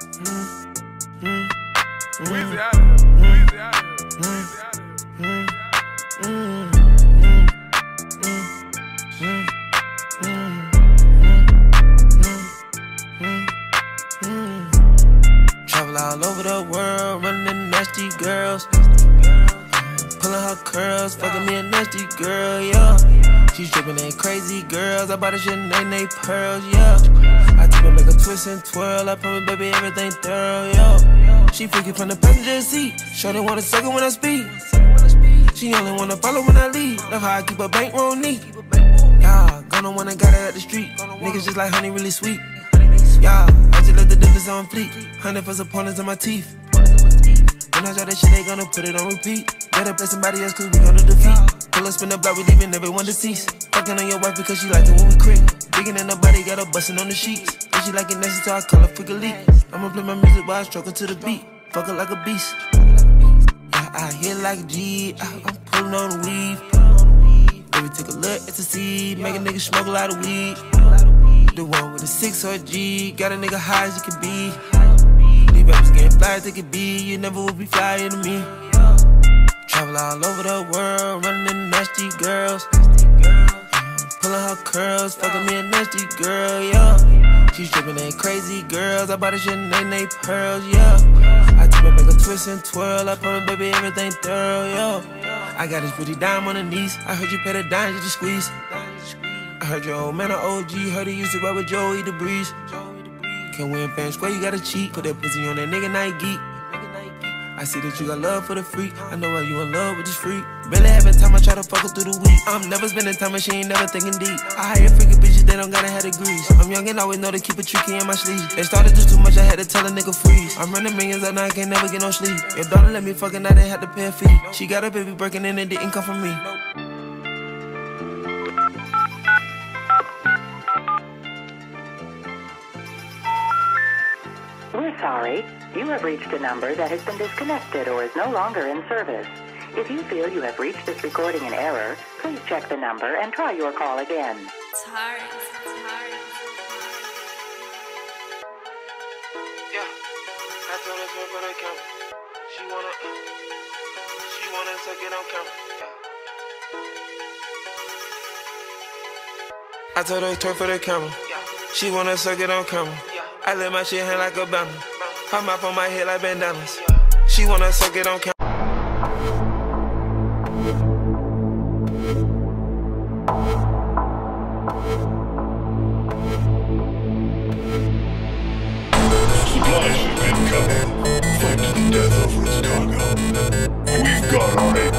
Weezy out of here. Weezy out of here. Weezy out of here. Travel all over the world, running in nasty girls. Pulling her curls, fucking me a nasty girl, yeah. She's dripping in crazy girls, I bought a shit name they pearls, yeah. I tip it, make a twist and twirl, I promise baby everything thorough, yeah. She freaking from the passenger seat, sure they want a second when I speak. She only wanna follow when I leave, love how I keep a bankroll neat. Yeah, gonna wanna got her at the street, niggas just like honey really sweet. Yeah, I just let the difference on fleek, 100 for opponents in my teeth. When I try that shit, they gonna put it on repeat. Better play somebody else, cause we gonna defeat. Pull up, spin the block, we leaving everyone deceased. Fucking on your wife because she like it when we creep. Digging in the body, got her bustin' on the sheets. And she like it nasty, so I call her freak elite. I'ma play my music while I stroke to the beat. Fuck her like a beast. Yeah, I hit like G, I'm pulling on the weave. Baby, take a look at the seed, make a nigga smoke a lot of weed. The one with a 6 or G, got a nigga high as you can be. These rappers getting fly as they could be, you never would be flyin' to me. Travel all over the world, running in nasty girls. Pulling her curls, fucking me a nasty girl, yeah. She's dripping in crazy girls, I bought a shit name they pearls, yeah. I tip it, make a twist and twirl, I promise baby everything thorough, yeah. I got this pretty dime on the knees, I heard you pay the dime, you just squeeze. I heard your old man an OG, heard he used to ride with Joey the Breeze. Can't win fair and square, you gotta cheat, put that pussy on that nigga night geek. I see that you got love for the freak. I know why you in love with this freak. Barely having time, I try to fuck her through the week. I'm never spending time and she ain't never thinking deep. I hire freaking bitches, they don't gotta have degrees. I'm young and always know to keep it tricky in my sleeve. They started to do too much, I had to tell a nigga freeze. I'm running millions out now, I can't never get no sleep. Your daughter let me fucking, I didn't have to pay a fee. She got a baby breaking in, it didn't come from me. We're sorry. You have reached a number that has been disconnected or is no longer in service. If you feel you have reached this recording in error, please check the number and try your call again. Sorry. Yeah, I told her to put her camera. She wanna suck it on camera. Yeah. I told her to for the camera. She wanna suck it on camera. I let my shit hang like a banner. Her mouth on my head like bandanas. She wanna suck it on camera. Supply ship incoming. Fight to the death over its cargo. We've got our